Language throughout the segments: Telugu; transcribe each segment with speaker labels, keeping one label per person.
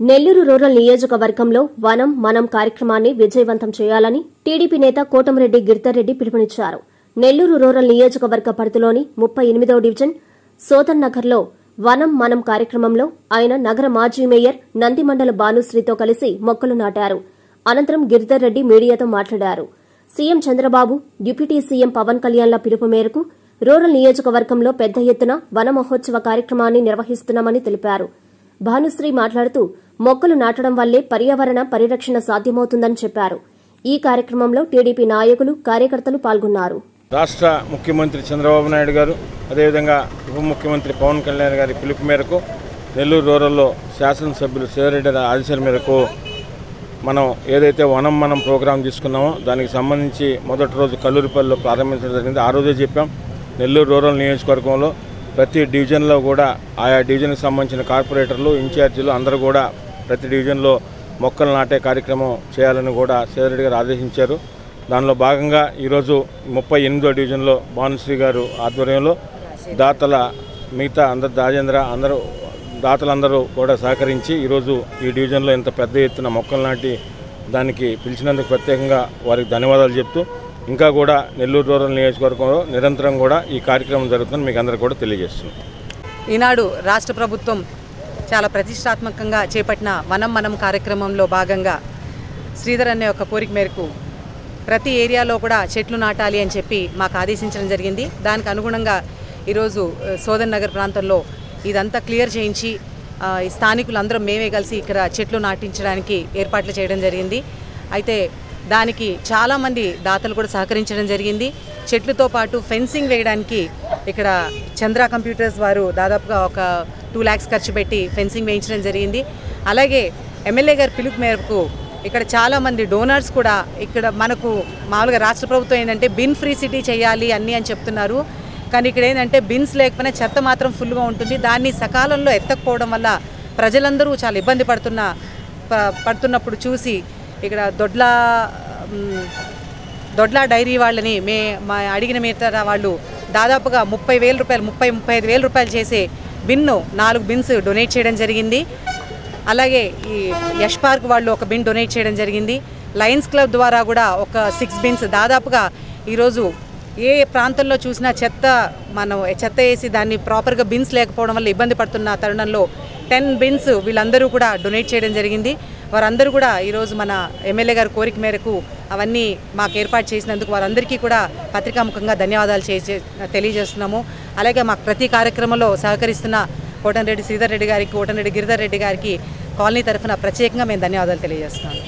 Speaker 1: నెల్లూరు రూరల్ నియోజకవర్గంలో వనం మనం కార్యక్రమాన్ని విజయవంతం చేయాలని టీడీపీ నేత కోటమిరెడ్డి గిరిధర్రెడ్డి పిలుపునిచ్చారు. నెల్లూరు రూరల్ నియోజకవర్గ పరిధిలోని 38వ డివిజన్ సోదన్ నగర్లో వనం మనం కార్యక్రమంలో ఆయన నగర మాజీ మేయర్ నందిమండల భానుశ్రీతో కలిసి మొక్కలు నాటారు. అనంతరం గిరిధర్రెడ్డి మీడియాతో మాట్లాడారు. CM Chandrababu, deputy CM Pavan కళ్యాణ్ల పిలుపు మేరకు రూరల్ నియోజకవర్గంలో పెద్ద ఎత్తున వన మహోత్సవ కార్యక్రమాన్ని నిర్వహిస్తున్నామని తెలిపారు. భానుశ్రీ మాట్లాడుతూ మొక్కలు నాటడం వల్లే పర్యావరణ పరిరక్షణ సాధ్యమవుతుందని చెప్పారు. ఈ కార్యక్రమంలో టీడీపీ నాయకులు, కార్యకర్తలు పాల్గొన్నారు.
Speaker 2: రాష్ట్ర ముఖ్యమంత్రి చంద్రబాబు నాయుడు గారు, అదేవిధంగా ఉప ముఖ్యమంత్రి పవన్ కళ్యాణ్ గారి పిలుపు మేరకు నెల్లూరు రూరల్లో శాసనసభ్యులు సేవరెడ్డి ఆదేశాల మేరకు మనం ఏదైతే వనం మనం ప్రోగ్రాం తీసుకున్నామో దానికి సంబంధించి మొదటి రోజు కల్లూరిపల్లిలో ప్రారంభించడం జరిగింది. ఆ రోజే చెప్పాం, నెల్లూరు రూరల్ నియోజకవర్గంలో ప్రతి డివిజన్లో కూడా ఆయా డివిజన్కి సంబంధించిన కార్పొరేటర్లు, ఇన్ఛార్జీలు అందరూ కూడా ప్రతి డివిజన్లో మొక్కలు నాటే కార్యక్రమం చేయాలని కూడా సేవరెడ్డి గారు ఆదేశించారు. దానిలో భాగంగా ఈరోజు 38వ డివిజన్లో భానుశ్రీ గారు ఆధ్వర్యంలో దాతల మిగతా అందరు రాజేంద్ర అందరూ దాతలందరూ కూడా సహకరించి ఈరోజు ఈ డివిజన్లో ఇంత పెద్ద ఎత్తున మొక్కలు నాటి దానికి పిలిచినందుకు ప్రత్యేకంగా వారికి ధన్యవాదాలు చెప్తూ ఇంకా కూడా నెల్లూరు రూరల్ నియోజకవర్గంలో నిరంతరం కూడా ఈ కార్యక్రమం జరుగుతుందని మీకు అందరూ కూడా తెలియజేస్తున్నాం.
Speaker 3: ఈనాడు రాష్ట్ర ప్రభుత్వం చాలా ప్రతిష్టాత్మకంగా చేపట్టిన వనం మనం కార్యక్రమంలో భాగంగా శ్రీధర్ అనే ఒక కోరిక మేరకు ప్రతి ఏరియాలో కూడా చెట్లు నాటాలి అని చెప్పి మాకు ఆదేశించడం జరిగింది. దానికి అనుగుణంగా ఈరోజు సోదన్ నగర్ ప్రాంతంలో ఇదంతా క్లియర్ చేయించి ఈ స్థానికులందరం మేమే కలిసి ఇక్కడ చెట్లు నాటించడానికి ఏర్పాట్లు చేయడం జరిగింది. అయితే దానికి చాలామంది దాతలు కూడా సహకరించడం జరిగింది. చెట్లతో పాటు ఫెన్సింగ్ వేయడానికి ఇక్కడ చంద్ర కంప్యూటర్స్ వారు దాదాపుగా ఒక 2 lakhs ఖర్చు పెట్టి ఫెన్సింగ్ వేయించడం జరిగింది. అలాగే ఎమ్మెల్యే గారి పిలుపు మేరకు ఇక్కడ చాలామంది డోనర్స్ కూడా ఇక్కడ మనకు మామూలుగా రాష్ట్ర ప్రభుత్వం ఏంటంటే బిన్ ఫ్రీ సిటీ చేయాలి అన్నీ అని చెప్తున్నారు. కానీ ఇక్కడ ఏంటంటే బిన్స్ లేకపోయినా చెత్త మాత్రం ఫుల్గా ఉంటుంది. దాన్ని సకాలంలో ఎత్తకపోవడం వల్ల ప్రజలందరూ చాలా ఇబ్బంది పడుతున్నప్పుడు చూసి ఇక్కడ దొడ్లా డైరీ వాళ్ళని అడిగిన మీద వాళ్ళు దాదాపుగా 30,000 రూపాయలు 35,000 రూపాయలు చేసే బిన్ను 4 బిన్స్ డొనేట్ చేయడం జరిగింది. అలాగే ఈ యష్ పార్క్ వాళ్ళు ఒక బిన్ డొనేట్ చేయడం జరిగింది. లయన్స్ క్లబ్ ద్వారా కూడా ఒక 6 బిన్స్ దాదాపుగా ఈరోజు ఏ ప్రాంతంలో చూసినా చెత్త వేసి దాన్ని ప్రాపర్గా బిన్స్ లేకపోవడం వల్ల ఇబ్బంది పడుతున్న తరుణంలో 10 బిన్స్ వీళ్ళందరూ కూడా డొనేట్ చేయడం జరిగింది. వారందరూ కూడా ఈరోజు మన ఎమ్మెల్యే గారి కోరిక మేరకు అవన్నీ మాకు ఏర్పాటు చేసినందుకు వారందరికీ కూడా పత్రికాముఖంగా ధన్యవాదాలు తెలియజేస్తున్నాము. అలాగే మాకు ప్రతి కార్యక్రమంలో సహకరిస్తున్న కోటమిరెడ్డి శ్రీధర్ రెడ్డి గారికి, కోటమిరెడ్డి గిరిధర్ రెడ్డి గారికి కాలనీ తరఫున ప్రత్యేకంగా మేము ధన్యవాదాలు తెలియజేస్తున్నాము.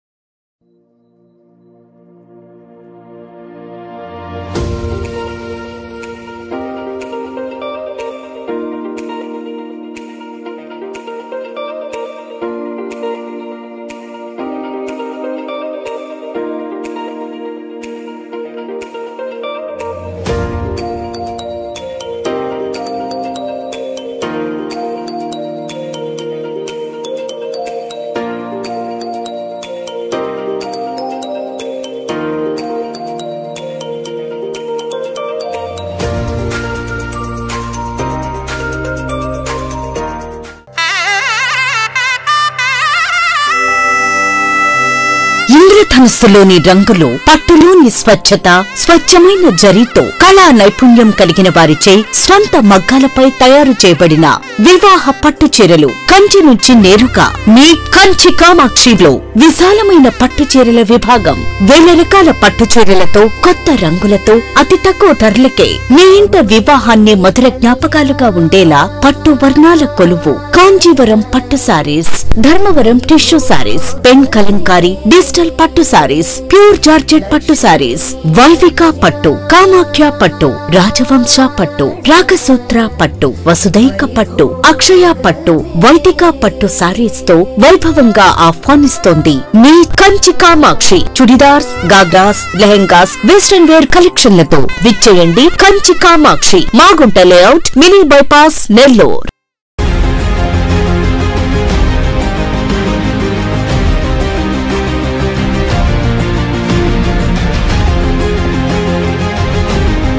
Speaker 4: ఇంద్రధనుస్సులోని రంగులు, పట్టులోని స్వచ్ఛత, స్వచ్ఛమైన జరీతో కళా నైపుణ్యం కలిగిన వారిచే స్వంత మగ్గాలపై తయారు చేయబడిన వివాహ పట్టు చీరలు కంచి నుంచి నేరుగా మీ కంచి కామాక్షిలో విశాలమైన పట్టు చీరల విభాగం. 1000 రకాల పట్టు చీరలతో, కొత్త రంగులతో, అతి తక్కువ ధరలకే మీ ఇంట వివాహాన్ని మధుర జ్ఞాపకాలుగా ఉండేలా పట్టు వర్ణాల కొలువు కాంజీవరం పట్టు sarees, Dharmavaram tissue sarees, pen Kalamkari digital పట్టు సారీస్, ప్యూర్ జార్జెట్ పట్టు సారీస్, వైవిక పట్టు, కామాఖ్య పట్టు, రాజవంశ పట్టు, రాగసూత్ర పట్టు, వసుదైక పట్టు, అక్షయ పట్టు, వైదిక పట్టు సారీస్ తో వైభవంగా ఆహ్వానిస్తోంది మీ కంచి కామాక్షి. చుడిదార్స్, గాగ్రాస్, లెహెంగాస్, వెస్టర్న్ వేర్ కలెక్షన్లతో విచ్చేయండి Kanchi Kamakshi, Magunta layout, mini bypass, Nellore.